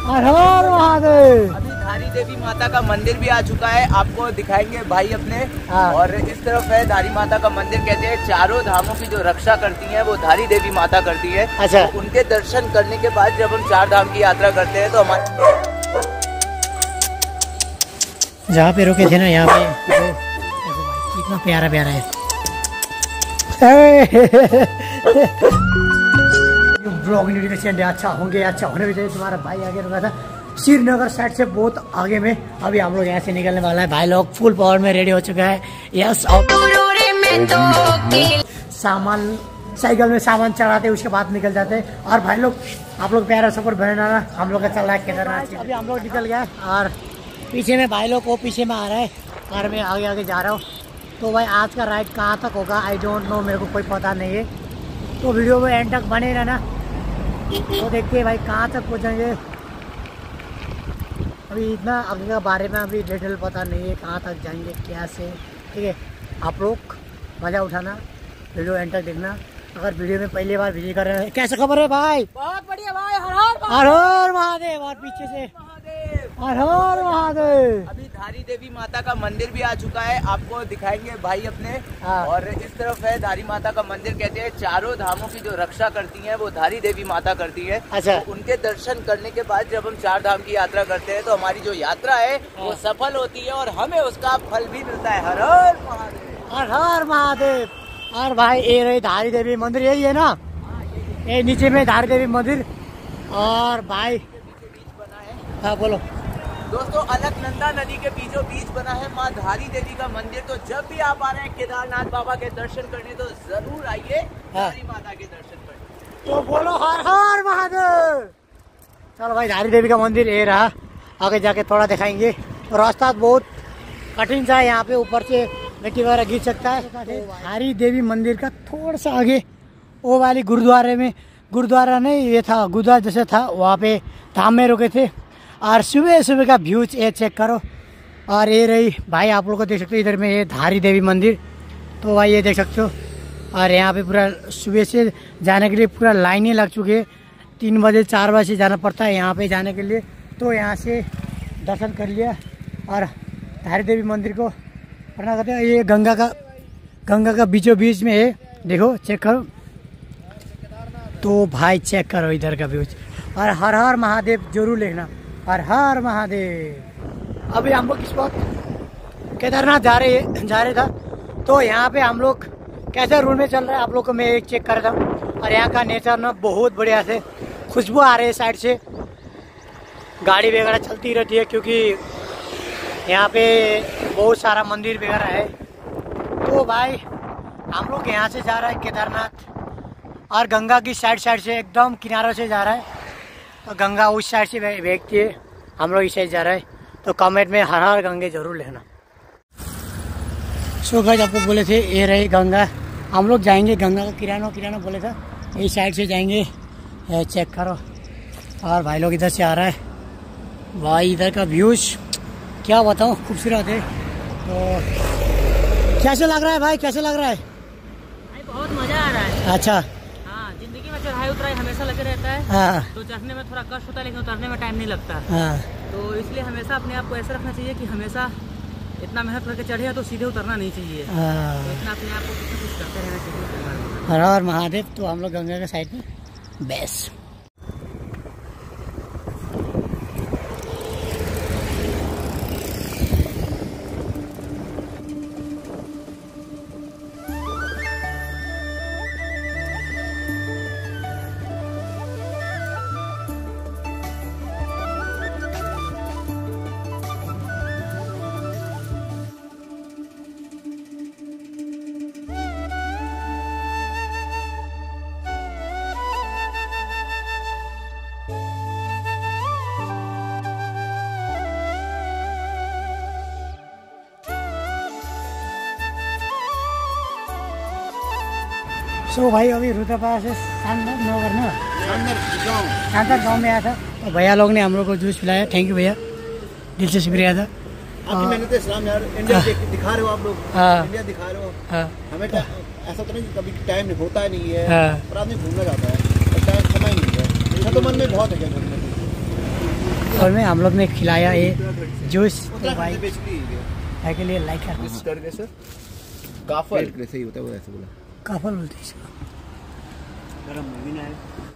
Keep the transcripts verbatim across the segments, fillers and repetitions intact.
हर हर महादेव। अभी धारी देवी माता का मंदिर भी आ चुका है, आपको दिखाएंगे भाई अपने। और इस तरफ है धारी माता का मंदिर। कहते हैं चारों धामों की जो रक्षा करती है वो धारी देवी माता करती है। अच्छा। तो उनके दर्शन करने के बाद जब हम चार धाम की यात्रा करते हैं तो हमारे जहाँ पे रुके थे ना यहाँ पे तो कितना प्यारा प्यारा है। ब्लॉग नोटिफिकेशन अच्छा होंगे, अच्छा होने भी चाहिए। तुम्हारा भाई आगे रुका था श्रीनगर साइड से बहुत आगे में। अभी हम लोग यहाँ से निकलने वाला है। भाई लोग फुल पावर में रेडी हो चुका है। यस, सामान साइकिल में सामान चढ़ाते उसके बाद निकल जाते हैं। और भाई लोग आप लोग प्यारा सफर बनाना। हम लोग का चल रहा है केदारनाथ। अभी हम लोग निकल गया और पीछे में भाई लोग वो पीछे में आ रहा है और मैं आगे आगे जा रहा हूँ। तो भाई आज का राइड कहाँ तक होगा आई डोंट नो, मेरे को कोई पता नहीं है। तो वीडियो में एंड तक बने रहना। तो देखते हैं भाई कहाँ तक पहुँचेंगे। अभी इतना आगे के बारे में अभी डिटेल पता नहीं है, कहाँ तक जाएंगे क्या से। ठीक है, आप लोग मज़ा उठाना, वीडियो एंड तक देखना। अगर वीडियो में पहली बार विजिट कर रहे हैं, कैसे खबर है भाई? बहुत बढ़िया भाई। हर हर हर हर महादेव। और पीछे से हर हर महादेव। अभी धारी देवी माता का मंदिर भी आ चुका है, आपको दिखाएंगे भाई अपने। हाँ। और इस तरफ है धारी माता का मंदिर। कहते हैं चारों धामों की जो रक्षा करती है वो धारी देवी माता करती है। अच्छा। तो उनके दर्शन करने के बाद जब हम चार धाम की यात्रा करते हैं तो हमारी जो यात्रा है वो सफल होती है और हमें उसका फल भी मिलता है। हर हर महादेव। हर हर महादेव। और भाई ये रही धारी देवी मंदिर, यही है ना? ये नीचे में धारी देवी मंदिर। और भाई बना है। हाँ बोलो दोस्तों, अलकनंदा नदी के बीचों बीच बना है माँ धारी देवी का मंदिर। तो जब भी आप आ रहे हैं केदारनाथ बाबा के दर्शन करने तो जरूर आइए धारी माता के दर्शन करने। तो बोलो हर हर महादेव। चलो भाई धारी देवी का मंदिर ये रहा। आगे जाके थोड़ा दिखाएंगे। रास्ता बहुत कठिन सा है, यहाँ पे ऊपर से मिट्टी वगैरह गिर सकता है। धारी देवी मंदिर का थोड़ा सा आगे वो वाली गुरुद्वारे में, गुरुद्वारा नहीं ये था गुरुद्वारा जैसे था, वहाँ पे धाम में रुके थे। और सुबह सुबह का व्यू ये चेक करो। और ये रही भाई आप लोग को देख सकते हो इधर में ये धारी देवी मंदिर। तो भाई ये देख सकते हो। और यहाँ पे पूरा सुबह से जाने के लिए पूरा लाइनें लग चुकी है। तीन बजे चार बजे जाना पड़ता है यहाँ पे जाने के लिए। तो यहाँ से दर्शन कर लिया और धारी देवी मंदिर को प्रणाम करते हैं। ये गंगा का गंगा का बीचों बीच में है, देखो चेक करो। तो भाई चेक करो इधर का व्यू। और हर हर महादेव जरूर लिखना, हर हर महादेव। अभी हम लोग इस वक्त केदारनाथ जा रहे जा रहे था। तो यहाँ पे हम लोग कैसे रूट में चल रहे हैं आप लोग को मैं एक चेक कर रहा था। और यहाँ का नेचर ना बहुत बढ़िया से खुशबू आ रही है साइड से। गाड़ी वगैरह चलती रहती है क्योंकि यहाँ पे बहुत सारा मंदिर वगैरह है। तो भाई हम लोग यहाँ से जा रहे हैं केदारनाथ और गंगा की साइड साइड से एकदम किनारों से जा रहा है। तो गंगा उस साइड से बहती है, हम लोग इस साइड जा रहे हैं। तो कमेंट में हर हर गंगे जरूर लिखना। सो गाइस आपको बोले थे ये रही गंगा, हम लोग जाएंगे गंगा का किराना किराना बोले था इस साइड से जाएंगे। चेक करो। और भाई लोग इधर से आ रहा है। भाई इधर का व्यूज क्या बताऊँ, खूबसूरत है। तो कैसे लग रहा है भाई, कैसे लग रहा है? भाई बहुत मजा आ रहा है। अच्छा। हाँ, जिंदगी में चढ़ाई उतराई हमेशा लगे रहता है। हाँ। तो चढ़ने में थोड़ा कष्ट होता है लेकिन उतरने में टाइम नहीं लगता। हाँ। तो इसलिए हमेशा अपने आप को ऐसा रखना चाहिए कि हमेशा इतना मेहनत करके चढ़े तो सीधे उतरना नहीं चाहिए। हाँ। तो इतना अपने आप को कुछ ना कुछ करते रहना चाहिए। हर हर महादेव। तो हम लोग गंगा के साइड में बेस्ट। सो भाई अभी रुद्रपाड़ा से शानदार नगर ना शानदार गाँव में आया था। तो भैया लोग ने हम लोग को जूस पिलाया, थैंक यू भैया, दिल से शुक्रिया था। आपकी मेहनत इस्लाम यार, इंडिया दिखा रहे हो आप लोग। हाँ। इंडिया दिखा रहे हो। हाँ। हमें ऐसा तो नहीं कभी टाइम होता नहीं है। हाँ। पर आदमी घूमना चाहता है, टाइम समय नहीं है। तो मन में बहुत है क्या घूमने। और में हम लोग ने खिलाया ये जूस तो भाई के लिए लाइक करके सर काफल सही होता है वो ऐसे बोला काफल बोलते हैं इसका गरम मूवी ना है।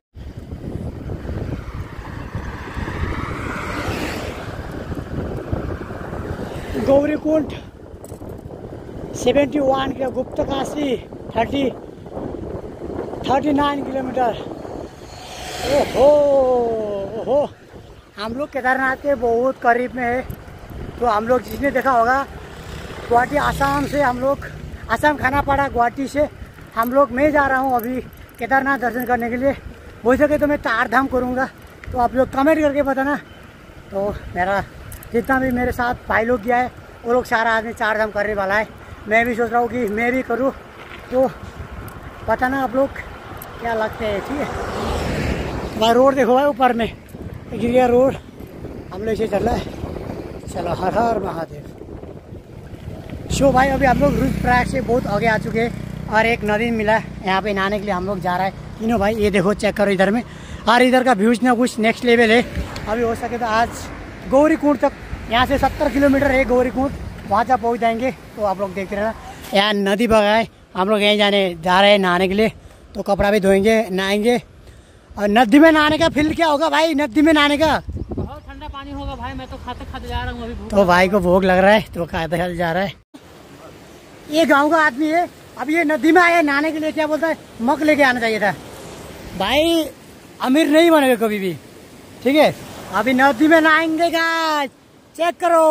गौरीकुंड सेवेंटी वन के Guptkashi thirty thirty nine kilometre. ओहो ओहो हम लोग केदारनाथ के बहुत करीब में है। तो हम लोग जिसने देखा होगा गुवाहाटी आसाम से हम लोग आसाम खाना पड़ा गुवाहाटी से हम लोग मैं जा रहा हूँ अभी केदारनाथ दर्शन करने के लिए। हो सके तो मैं चार धाम करूँगा तो आप लोग कमेंट करके बताना। तो मेरा जितना भी मेरे साथ भाई लोग गया है वो लोग सारा आदमी चार धाम करने वाला है। मैं भी सोच रहा हूँ कि मैं भी करूँ तो बताना आप लोग क्या लगते हैं। ठीक है भाई रोड देखो भाई ऊपर में गिर गया रोड हम लोग इसे चल रहा है। चलो हर हर महादेव। शो भाई अभी हम लोग रुद्रप्रयाग से बहुत आगे आ चुके हैं और एक नदी मिला है यहाँ पे नहाने के लिए हम लोग जा रहे हैं तीनों भाई। ये देखो चेक करो इधर में और इधर का व्यूज ना कुछ नेक्स्ट लेवल है। अभी हो सके तो आज गौरीकुंड तक यहाँ से सत्तर किलोमीटर है गौरीकुंड वहाँ तक पहुँच जाएंगे। तो आप लोग देखते रहना। यहाँ नदी बगाए हम लोग यहीं जाने जा रहे हैं नहाने के लिए। तो कपड़ा भी धोएंगे नहाएंगे। और नदी में नहाने का फील क्या होगा भाई? नदी में नहाने का बहुत ठंडा पानी होगा भाई। मैं तो खाते खाते जा रहा हूँ अभी। तो भाई को भूख लग रहा है तो खाते खाते जा रहा है। ये गांव का आदमी है। अब ये नदी में आया नहाने के लिए क्या बोलता है मग लेके आना चाहिए था भाई। अमीर नहीं बनेगा कभी भी। ठीक है अभी नदी में नहाएंगे गाइस चेक करो।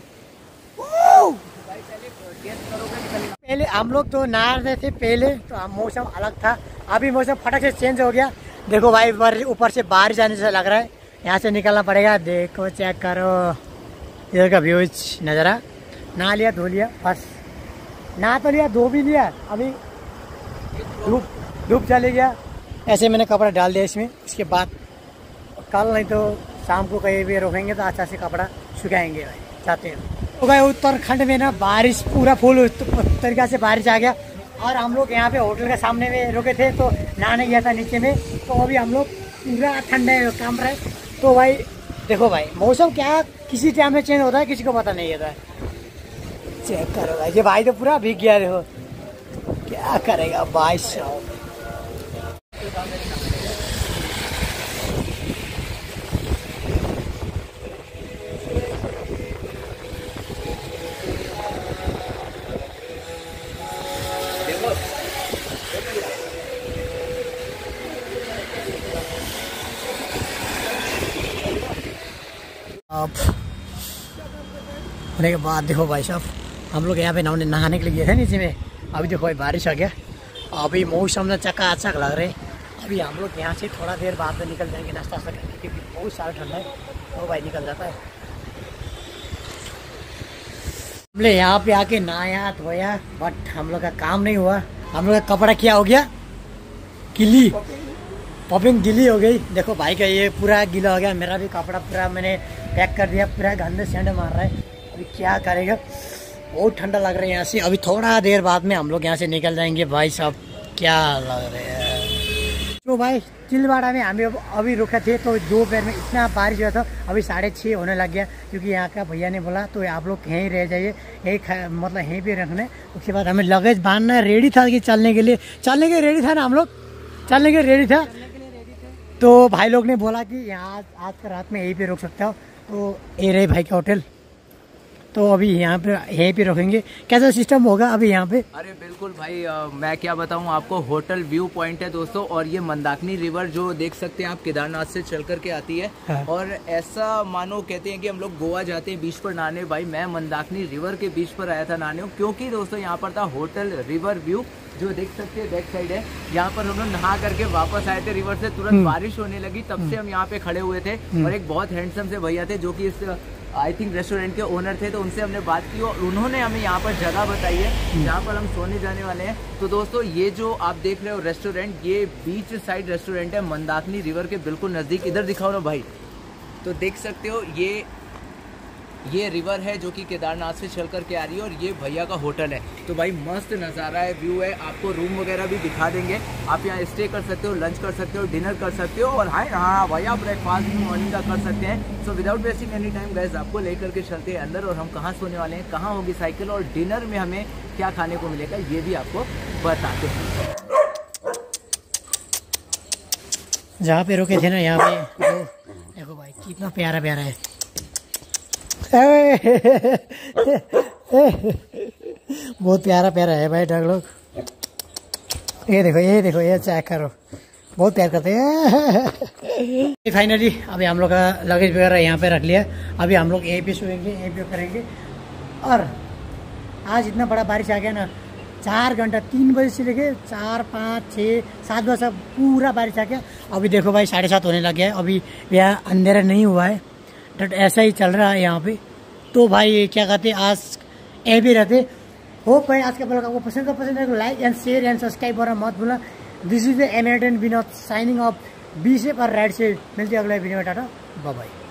पहले हम लोग तो नहा रहे थे पहले तो मौसम अलग था। अभी मौसम फटक से चेंज हो गया। देखो भाई ऊपर से बारिश आने से लग रहा है। यहाँ से निकलना पड़ेगा। देखो चेक करो इधर का व्यूज नज़ारा। नहा लिया धो लिया बस। नहा तो लिया धो भी लिया। अभी धूप धूप चले गया। ऐसे मैंने कपड़ा डाल दिया इसमें। इसके बाद कल नहीं तो शाम को कहीं भी रोकेंगे तो अच्छा से कपड़ा सुखाएंगे भाई चाहते हैं। तो भाई उत्तराखंड में ना बारिश पूरा फुल तरीका से बारिश आ गया। और हम लोग यहाँ पे होटल के सामने में रुके थे तो नहाने गया था नीचे में। तो अभी हम लोग पूरा ठंडे काम रहे। तो भाई देखो भाई मौसम क्या किसी टाइम में चेंज होता है किसी को पता नहीं होता है। चेक करो भाई ये भाई तो पूरा भीग गया। देखो क्या करेगा भाई साहब। अब होने के बाद देखो भाई साहब हम लोग यहाँ पे नहाने नहाने के लिए गए थे नीचे में। अभी देखो भाई बारिश आ गया। अभी मौसम में चकाचक लग रहे। अभी हम लोग यहाँ से थोड़ा देर बाद में निकल जाएंगे नाश्ता वास्ता करने क्योंकि बहुत सारा ठंडा है। तो भाई निकल जाता है। हमने यहाँ पे आके नहाया धोया बट हम लोग का काम नहीं हुआ। हम लोग का कपड़ा क्या हो गया गिली पॉपिंग गिली हो गई। देखो भाई का ये पूरा गीला हो गया। मेरा भी कपड़ा पूरा मैंने पैक कर दिया। पूरा गंदे सेंड मार रहा है। अभी क्या करेगा बहुत ठंडा लग रहा है यहाँ से। अभी थोड़ा देर बाद में हम लोग यहाँ से निकल जाएंगे। भाई साहब क्या लग रहे हैं। तो भाई चिलवाड़ा में हमें अभी रुके थे तो दोपहर में इतना बारिश हुआ था। अभी साढ़े छः होने लग गया क्योंकि यहाँ का भैया ने बोला तो आप लोग यहीं रह जाइए यहीं मतलब यहीं पे रखने। उसके बाद हमें लगेज बांधना रेडी था कि चलने के लिए चलने के रेडी था ना हम लोग चलने के रेडी था। तो भाई लोग ने बोला कि यहाँ आज का रात में यहीं पे रुक सकता हो। तो ये रहे भाई का होटल। तो अभी यहाँ पे यहीं पे रुकेंगे। कैसा सिस्टम होगा अभी यहाँ पे? अरे बिल्कुल भाई आ, मैं क्या बताऊँ आपको। होटल व्यू पॉइंट है दोस्तों और ये मंदाकिनी रिवर जो देख सकते हैं आप केदारनाथ से चल करके आती है। हाँ। और ऐसा मानो कहते हैं कि हम लोग गोवा जाते हैं बीच पर नहाने। भाई मैं मंदाकिनी रिवर के बीच पर आया था नहाने क्योंकि दोस्तों यहाँ पर था होटल रिवर व्यू जो देख सकते हैं बैक साइड है। यहाँ पर हम लोग नहा करके वापस आए थे रिवर से। तुरंत बारिश होने लगी तब से हम यहाँ पे खड़े हुए थे। और एक बहुत हैंडसम से भैया थे जो कि इस आई थिंक रेस्टोरेंट के ओनर थे। तो उनसे हमने बात की और उन्होंने हमें यहाँ पर जगह बताई है जहाँ पर हम सोने जाने वाले हैं। तो दोस्तों ये जो आप देख रहे हो रेस्टोरेंट ये बीच साइड रेस्टोरेंट है मंदाकिनी रिवर के बिल्कुल नज़दीक। इधर दिखाओ ना भाई। तो देख सकते हो ये ये रिवर है जो कि केदारनाथ से चल कर के आ रही है और ये भैया का होटल है। तो भाई मस्त नज़ारा है, व्यू है, आपको रूम वगैरह भी दिखा देंगे। आप यहाँ स्टे कर सकते हो, लंच कर सकते हो, डिनर कर सकते हो और हाँ हाँ भैया ब्रेकफास्ट भी मॉर्निंग का कर सकते हैं। So without wasting any time guys आपको लेकर के चलते हैं अंदर और हम कहाँ सोने वाले हैं, कहाँ होगी साइकिल और डिनर में हमें क्या खाने को मिलेगा ये भी आपको बताते हैं। जहाँ पे रुके थे ना यहाँ पे तो देखो भाई कितना प्यारा प्यारा है। बहुत प्यारा प्यारा है भाई डग लोग। ये देखो ये देखो ये चेक करो, बहुत प्यार करते हैं। फाइनली अभी हम लोग का लगेज वगैरह यहाँ पे रख लिया। अभी हम लोग यहीं पे सोएंगे, यहीं पे करेंगे। और आज इतना बड़ा बारिश आ गया ना, चार घंटा तीन बजे से लेके चार पाँच छः सात बजे तक पूरा बारिश आ गया। अभी देखो भाई साढ़े सात होने लग गया है, अभी यहाँ अंधेरा नहीं हुआ है, बट ऐसा ही चल रहा है यहाँ पे। तो भाई क्या कहते हैं आज ए भी रहते। होप भाई आज का ब्लॉग आपको पसंद का पसंद है, like and share and subscribe करना मत भूलना। दिस इज द एनर्टन विनोद साइनिंग ऑफ बी से पर राइट से। मिलते हैं अगले वीडियो में, टाटा बाय बाय।